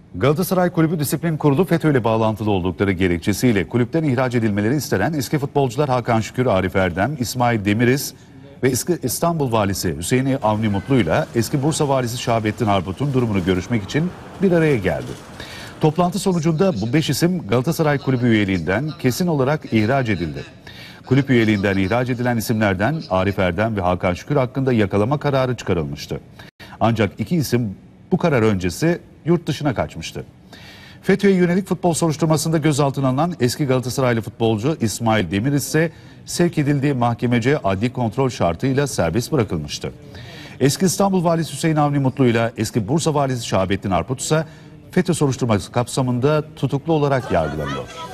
Galatasaray Kulübü Disiplin Kurulu FETÖ ile bağlantılı oldukları gerekçesiyle kulüpten ihraç edilmeleri istenen eski futbolcular Hakan Şükür, Arif Erdem, İsmail Demiriz ve eski İstanbul Valisi Hüseyin Avni Mutlu ile eski Bursa Valisi Şahabettin Harput'un durumunu görüşmek için bir araya geldi. Toplantı sonucunda bu 5 isim Galatasaray Kulübü üyeliğinden kesin olarak ihraç edildi. Kulüp üyeliğinden ihraç edilen isimlerden Arif Erdem ve Hakan Şükür hakkında yakalama kararı çıkarılmıştı. Ancak iki isim bu karar öncesi yurt dışına kaçmıştı. FETÖ'ye yönelik futbol soruşturmasında gözaltına alınan eski Galatasaraylı futbolcu İsmail Demir ise sevk edildiği mahkemece adli kontrol şartıyla serbest bırakılmıştı. Eski İstanbul Valisi Hüseyin Avni Mutlu ile eski Bursa Valisi Şahabettin Harput ise FETÖ soruşturması kapsamında tutuklu olarak yargılanıyor.